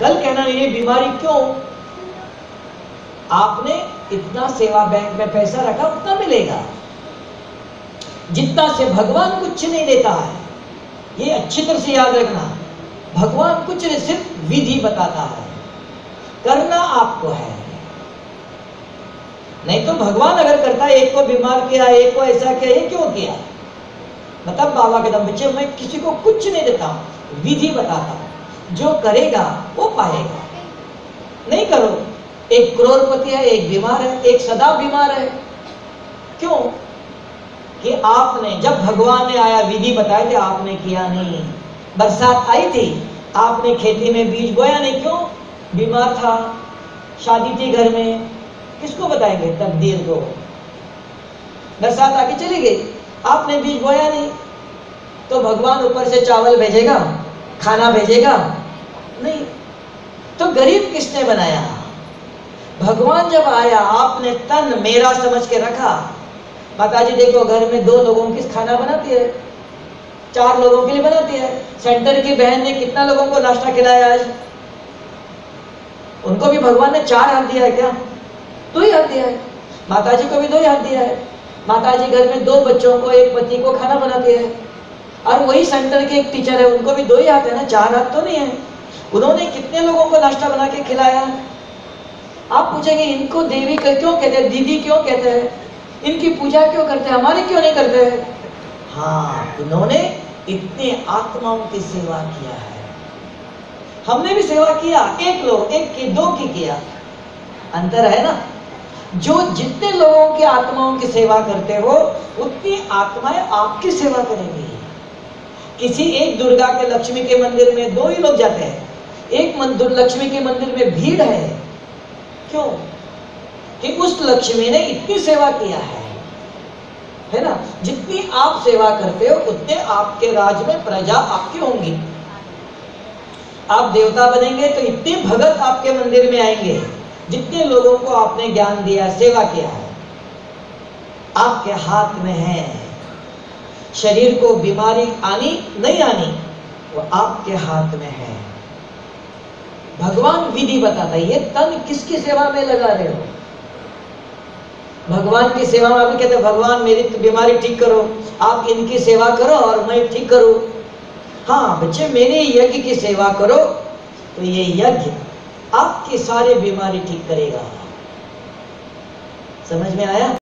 कल कहना ये बीमारी क्यों? आपने इतना सेवा बैंक में पैसा रखा उतना मिलेगा, जितना से भगवान कुछ नहीं देता है। ये अच्छी तरह से याद रखना, भगवान कुछ नहीं, सिर्फ विधि बताता है, करना आपको है। नहीं तो भगवान अगर करता है, एक को बीमार किया, एक को ऐसा किया, ये क्यों किया? मतलब बाबा के दम बच्चे, मैं किसी को कुछ नहीं देता हूं, विधि बताता हूं, जो करेगा वो पाएगा। नहीं करो, एक करोड़पति है, एक बीमार है, एक सदा बीमार है। क्यों? कि आपने, जब भगवान ने आया विधि बताए थे, आपने किया नहीं। बरसात आई थी, आपने खेती में बीज बोया नहीं। क्यों? बीमार था, शादी थी घर में, किसको बताएंगे तकदीर को? बरसात आके चली गई, आपने बीज बोया नहीं, तो भगवान ऊपर से चावल भेजेगा, खाना भेजेगा? नहीं। तो गरीब किसने बनाया? भगवान जब आया, आपने तन मेरा समझ के रखा। माताजी देखो, घर में 2 लोगों की खाना बनाती है, 4 लोगों के लिए बनाती है। सेंटर की बहन ने कितना लोगों को नाश्ता खिलाया आज? उनको भी भगवान ने 4 हाथ दिया है क्या? 2 ही हाथ दिया है। माताजी को भी 2 ही हाथ दिया है। माताजी घर में 2 बच्चों को, 1 पति को खाना बनाती है, और वही सेंटर के एक टीचर है, उनको भी 2 ही हाथ है ना, 4 हाथ तो नहीं है। उन्होंने कितने लोगों को नाश्ता बना के खिलाया? आप पूछेंगे इनको देवी क्यों कहते हैं, दीदी क्यों कहते हैं, इनकी पूजा क्यों करते हैं, हमारे क्यों नहीं करते हैं? हाँ, उन्होंने इतने आत्माओं की सेवा किया है। हमने भी सेवा किया, 1 लोग, 1 की 2 की किया, अंतर है ना। जो जितने लोगों की आत्माओं की सेवा करते हो, उतनी आत्माएं आपकी सेवा करेंगी। किसी एक दुर्गा के, लक्ष्मी के मंदिर में 2 ही लोग जाते हैं, एक लक्ष्मी के मंदिर में भीड़ है। क्यों? कि उस लक्ष्मी ने इतनी सेवा किया है ना। जितनी आप सेवा करते हो, उतने आपके राज में प्रजा आपकी होंगी। आप देवता बनेंगे तो इतने भगत आपके मंदिर में आएंगे, जितने लोगों को आपने ज्ञान दिया, सेवा किया है। आपके हाथ में है। शरीर को बीमारी आनी नहीं आनी, वो आपके हाथ में है। भगवान विधि बताता है। ये तन किसकी सेवा में लगा रहे हो? भगवान की सेवा में। आप कहते हैं भगवान मेरी बीमारी ठीक करो, आप इनकी सेवा करो और मैं ठीक करूं। हाँ बच्चे, मेरे यज्ञ की सेवा करो तो ये यज्ञ आपकी सारी बीमारी ठीक करेगा। समझ में आया?